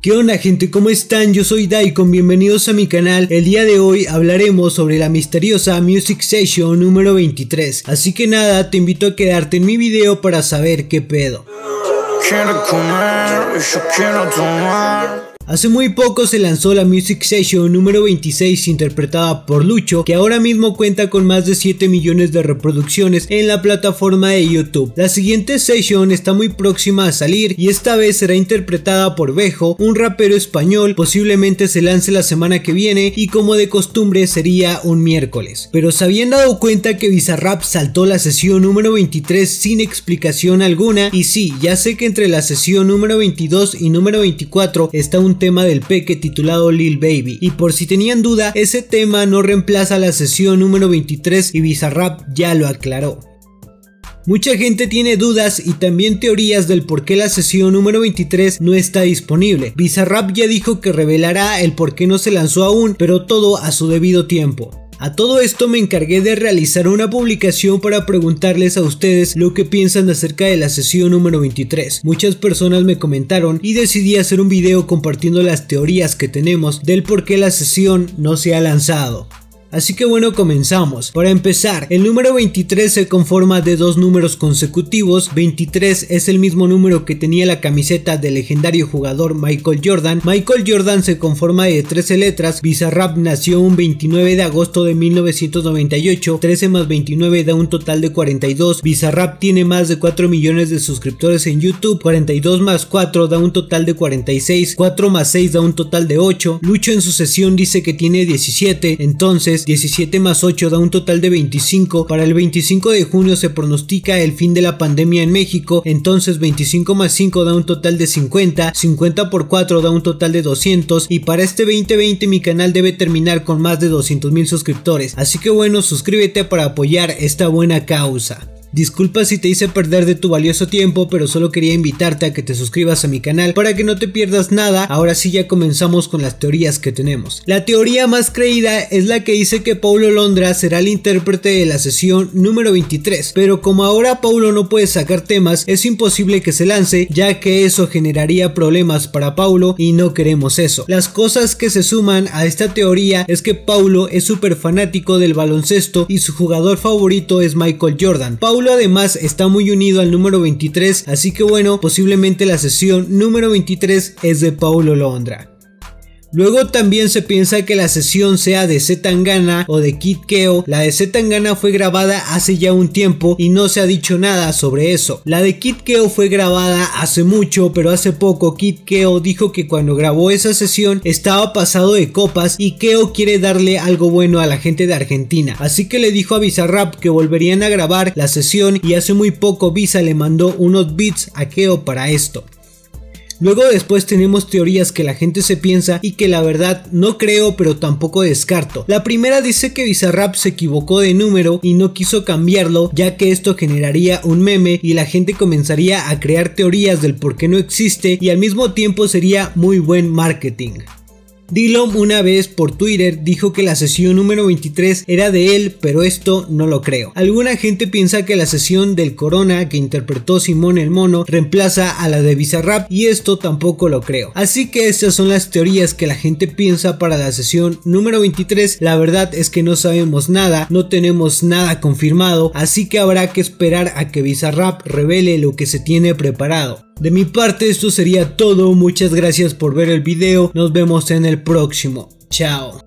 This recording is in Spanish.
¿Qué onda, gente? ¿Cómo están? Yo soy Daikon, bienvenidos a mi canal. El día de hoy hablaremos sobre la misteriosa Music Session número 23. Así que nada, te invito a quedarte en mi video para saber qué pedo. Quiero comer, yo quiero tomar. Hace muy poco se lanzó la Music Session número 26 interpretada por Lucho, que ahora mismo cuenta con más de 7 millones de reproducciones en la plataforma de YouTube. La siguiente session está muy próxima a salir y esta vez será interpretada por Vejo, un rapero español. Posiblemente se lance la semana que viene y como de costumbre sería un miércoles. Pero se habían dado cuenta que Bizarrap saltó la sesión número 23 sin explicación alguna, y sí, ya sé que entre la sesión número 22 y número 24 está un tema del Peque titulado Lil Baby, y por si tenían duda, ese tema no reemplaza la sesión número 23 y Bizarrap ya lo aclaró. Mucha gente tiene dudas y también teorías del por qué la sesión número 23 no está disponible. Bizarrap ya dijo que revelará el por qué no se lanzó aún, pero todo a su debido tiempo. A todo esto me encargué de realizar una publicación para preguntarles a ustedes lo que piensan acerca de la sesión número 23. Muchas personas me comentaron y decidí hacer un video compartiendo las teorías que tenemos del por qué la sesión no se ha lanzado. Así que bueno, comenzamos. Para empezar, el número 23 se conforma de dos números consecutivos. 23 es el mismo número que tenía la camiseta del legendario jugador Michael Jordan. Michael Jordan se conforma de 13 letras. Bizarrap nació un 29 de agosto de 1998. 13 más 29 da un total de 42. Bizarrap tiene más de 4 millones de suscriptores en YouTube. 42 más 4 da un total de 46. 4 más 6 da un total de 8. Lucho en su sesión dice que tiene 17. Entonces 17 más 8 da un total de 25. Para el 25 de junio se pronostica el fin de la pandemia en México. Entonces 25 más 5 da un total de 50. 50 por 4 da un total de 200. Y para este 2020 mi canal debe terminar con más de 200,000 suscriptores. Así que bueno, suscríbete para apoyar esta buena causa. Disculpa si te hice perder de tu valioso tiempo, pero solo quería invitarte a que te suscribas a mi canal para que no te pierdas nada. Ahora sí, ya comenzamos con las teorías que tenemos. La teoría más creída es la que dice que Paulo Londra será el intérprete de la sesión número 23, pero como ahora Paulo no puede sacar temas, es imposible que se lance, ya que eso generaría problemas para Paulo y no queremos eso. Las cosas que se suman a esta teoría es que Paulo es súper fanático del baloncesto y su jugador favorito es Michael Jordan. Paulo además está muy unido al número 23, así que bueno, posiblemente la sesión número 23 es de Paulo Londra. Luego también se piensa que la sesión sea de Z Tangana o de Kid Keo. La de Z Tangana fue grabada hace ya un tiempo y no se ha dicho nada sobre eso. La de Kid Keo fue grabada hace mucho, pero hace poco Kid Keo dijo que cuando grabó esa sesión estaba pasado de copas y Keo quiere darle algo bueno a la gente de Argentina. Así que le dijo a Bizarrap que volverían a grabar la sesión y hace muy poco Biza le mandó unos beats a Keo para esto. Luego después tenemos teorías que la gente se piensa y que la verdad no creo, pero tampoco descarto. La primera dice que Bizarrap se equivocó de número y no quiso cambiarlo, ya que esto generaría un meme y la gente comenzaría a crear teorías del por qué no existe, y al mismo tiempo sería muy buen marketing. Dillom una vez por Twitter dijo que la sesión número 23 era de él, pero esto no lo creo. Alguna gente piensa que la sesión del Corona que interpretó Simón el Mono reemplaza a la de Bizarrap, y esto tampoco lo creo. Así que estas son las teorías que la gente piensa para la sesión número 23. La verdad es que no sabemos nada, no tenemos nada confirmado, así que habrá que esperar a que Bizarrap revele lo que se tiene preparado. De mi parte esto sería todo, muchas gracias por ver el video, nos vemos en el próximo, chao.